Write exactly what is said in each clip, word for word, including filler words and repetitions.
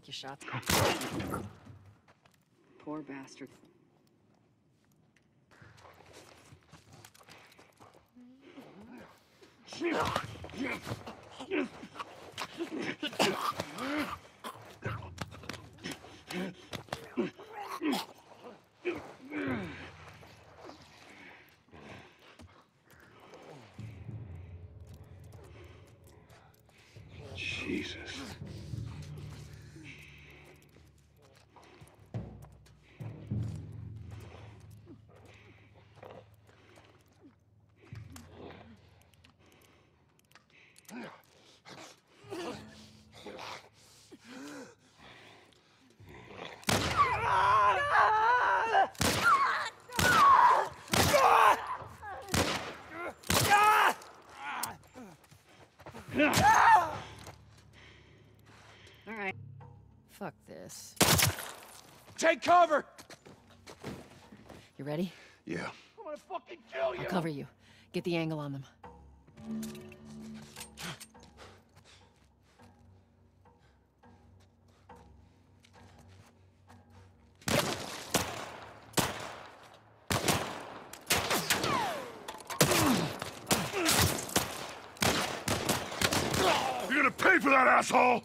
think your shot's... Poor bastard. Jesus. All right. Fuck this. Take cover! You ready? Yeah. I'm gonna fucking kill you! I'll cover you. Get the angle on them. You're gonna pay for that, asshole!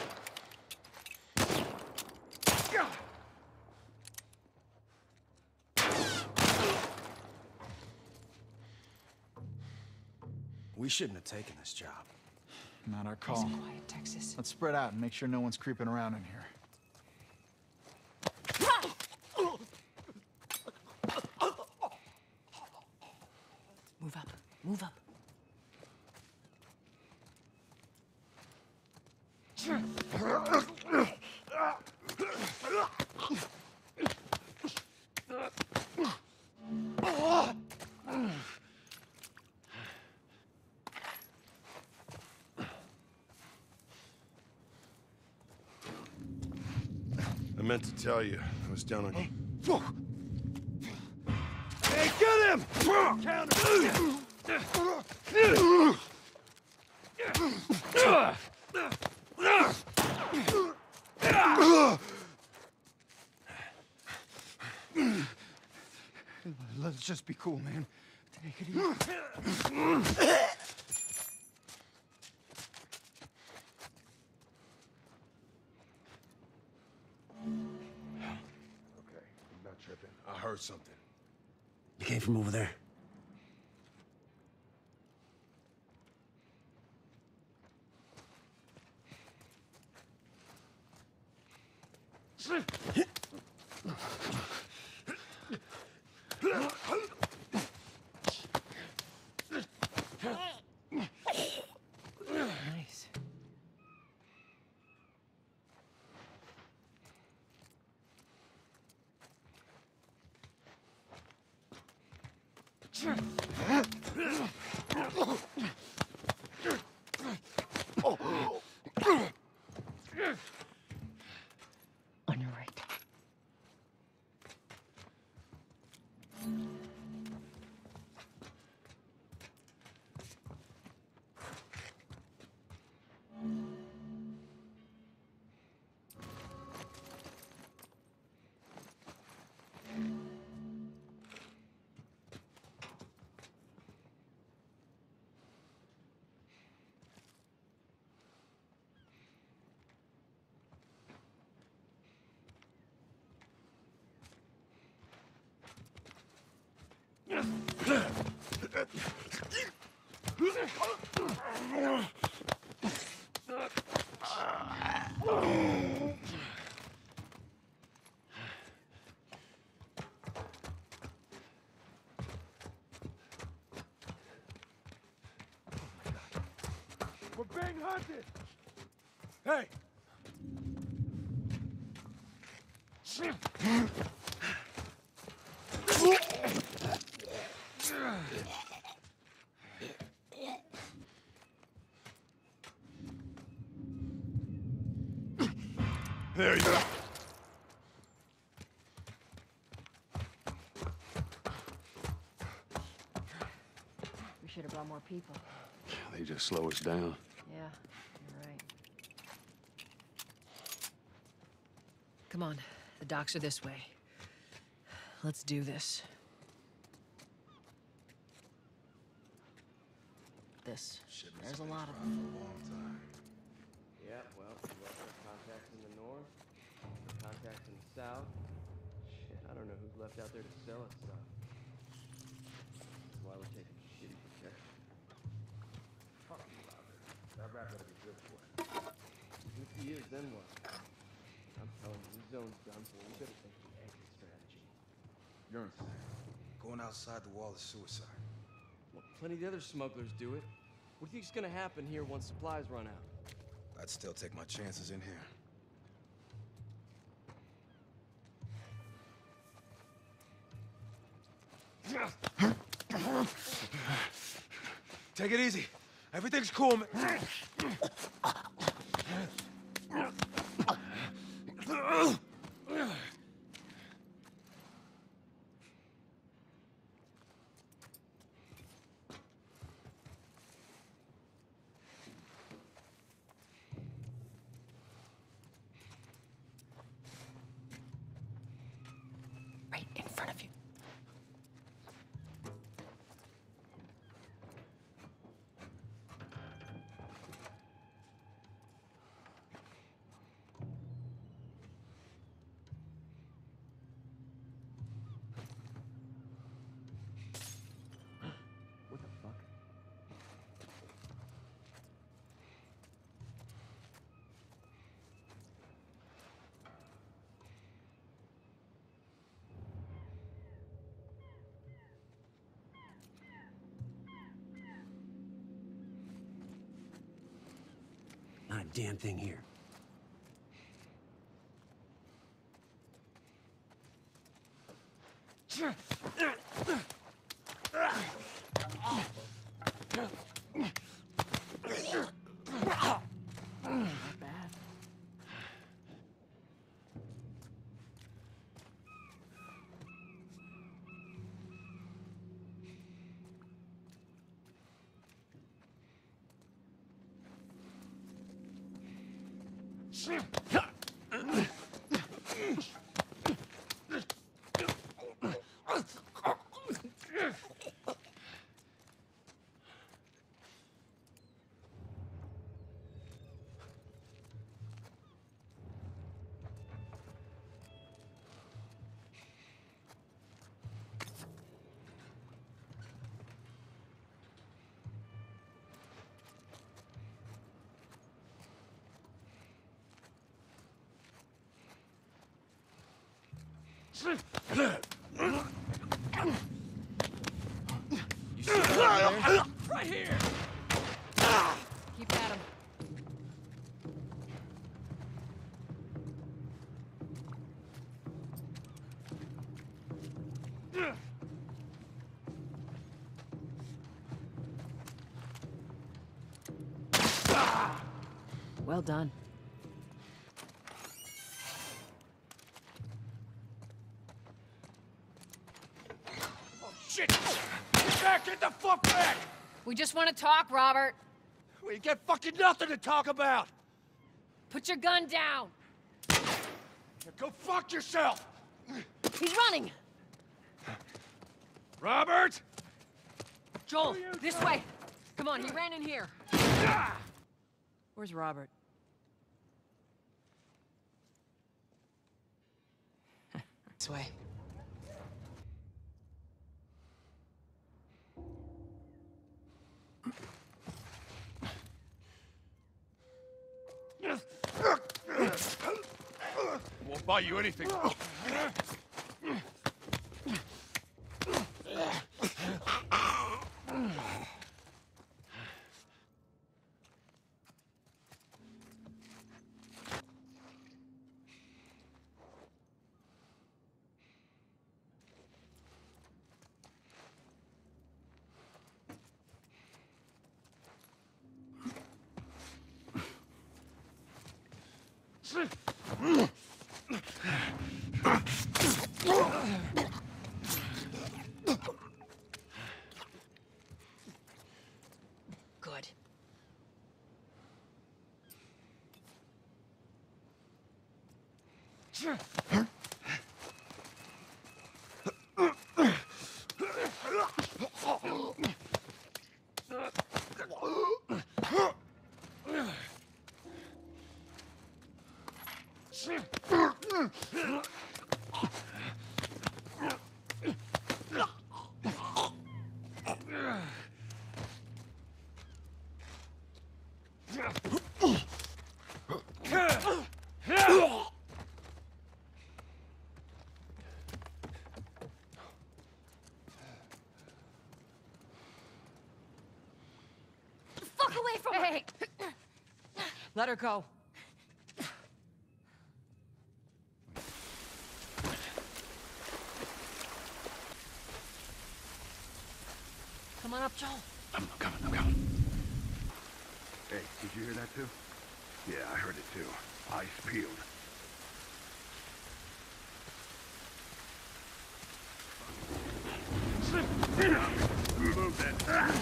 We shouldn't have taken this job. Not our Nice call. and quiet, Texas. Let's spread out and make sure no one's creeping around in here. Move up. Move up. I meant to tell you, I was down on... Hey, get him! Let's just be cool, man. Take it easy. Okay, I'm not tripping. I heard something. You came from over there? Nice. On your right. We're being hunted! Hey! There you go. We should have brought more people. They just slow us down. Yeah, you're right. Come on, the docks are this way. Let's do this. This. There's a lot of them. Yeah, well, we got our contacts in the north, our contacts in the south. Shit, I don't know who's left out there to sell us stuff. That's why we're taking shitty protection. Fuck you, Robert. That rap better be good for it. If he is, then what? I'm telling you, this zone's done for. We better think of an exit strategy. You're insane. Going outside the wall is suicide. Well, plenty of the other smugglers do it. What do you think's gonna happen here once supplies run out? I'd still take my chances in here. Take it easy. Everything's cool, man. Right in front of you. What the fuck? Not a damn thing here. Not bad. You see that over there? Right here! Keep at him. Well done. Shit! Get back! Get the fuck back! We just want to talk, Robert. We get fucking nothing to talk about! Put your gun down. Now go fuck yourself! He's running. Robert! Joel, this way. Come on, he ran in here. Where's Robert? This way. Won't buy you anything. Good. Fuck away from her! Hey! Let her go. Come on up, Joel. I'm coming, I'm coming. Hey, did you hear that too? Yeah, I heard it too. Eyes peeled. Move that.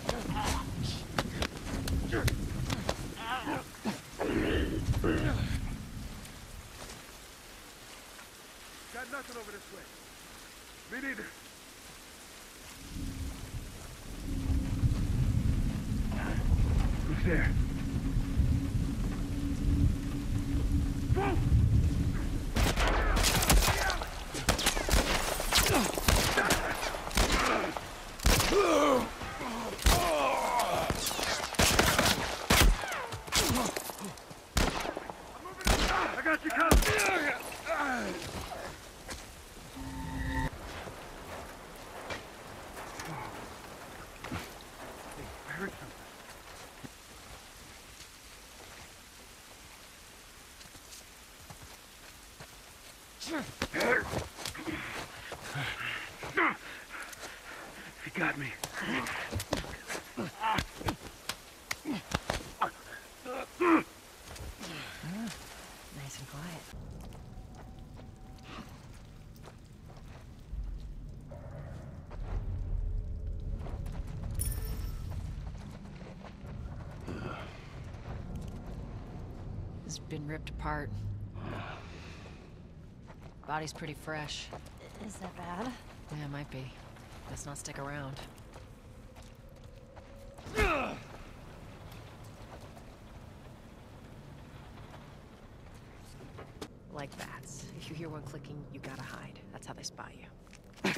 Got nothing over this way. Me neither. Who's there? I got you covered. I heard something. He got me. Nice and quiet. It's been ripped apart. Body's pretty fresh. Is that bad? Yeah, it might be. Let's not stick around. Like bats. If you hear one clicking, you gotta hide. That's how they spot you.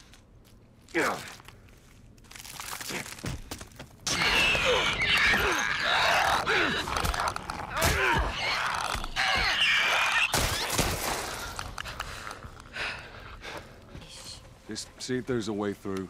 Just see if there's a way through.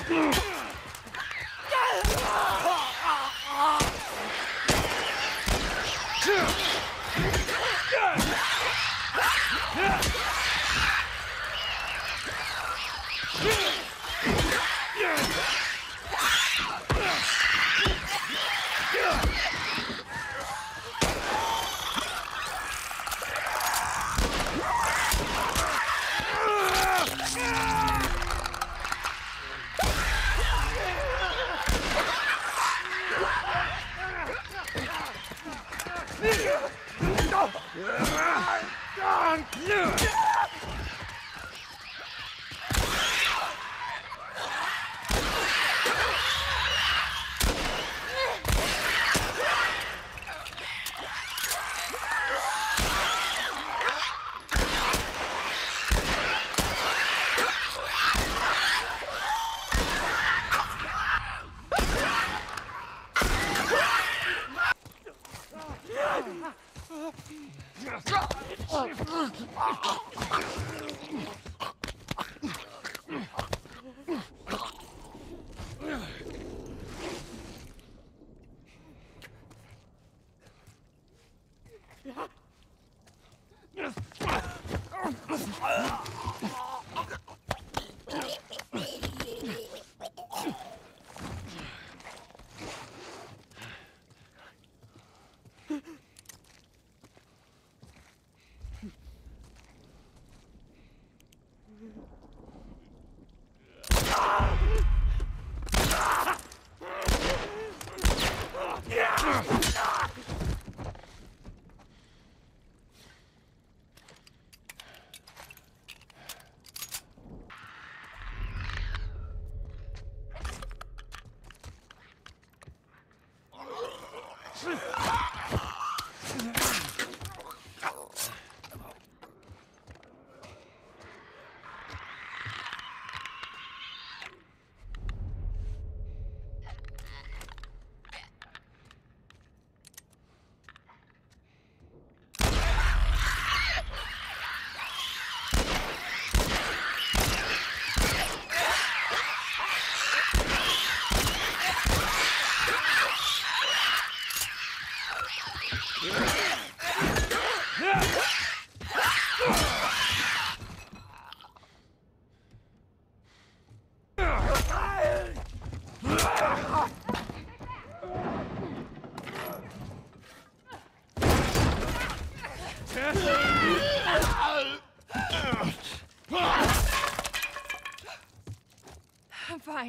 I'm fine.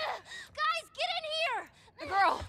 Guys, get in here! The girl!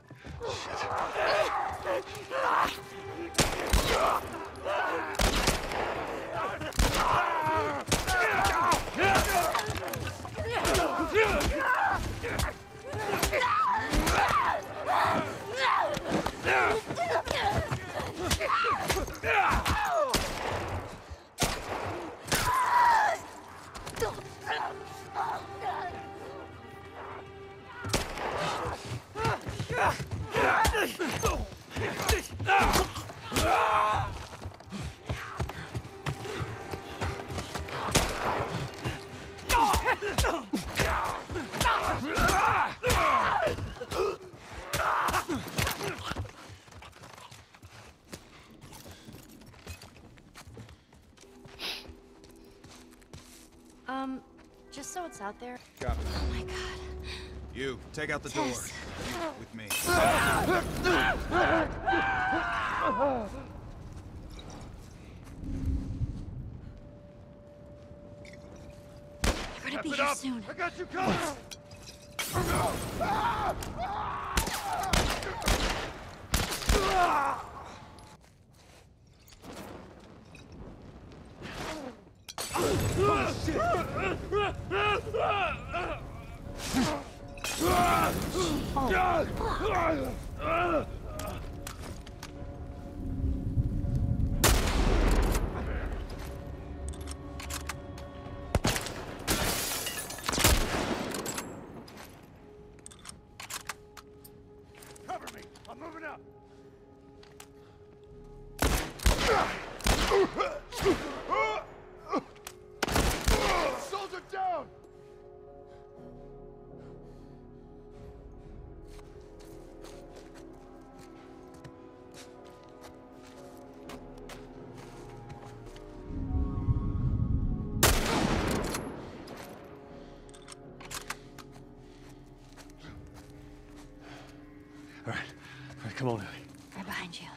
Um, just so it's out there. Copy. Oh my god. You, take out the Tess. door. With me. They're gonna be here soon. I got you covered! Cover me! I'm moving up! Soldier down! Come on, Ellie. Right behind you.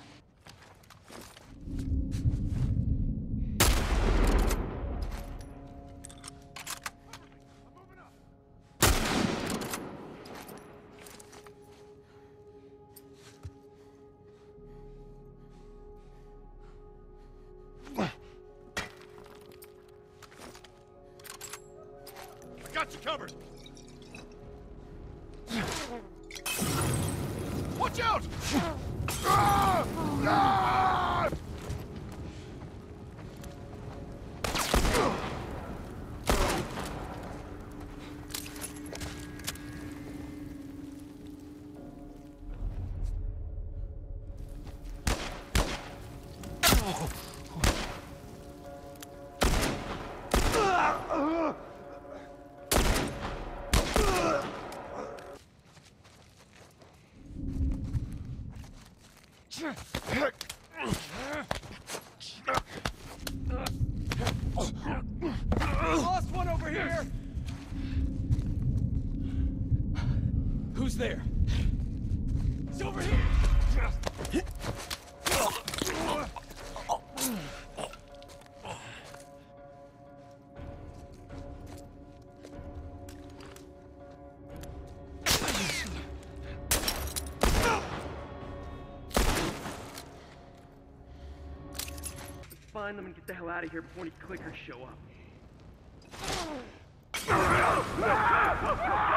I got you covered. Watch out! Ah! Ah! Lost one over here! Who's there? He's over here! Find them and get the hell out of here before any clickers show up.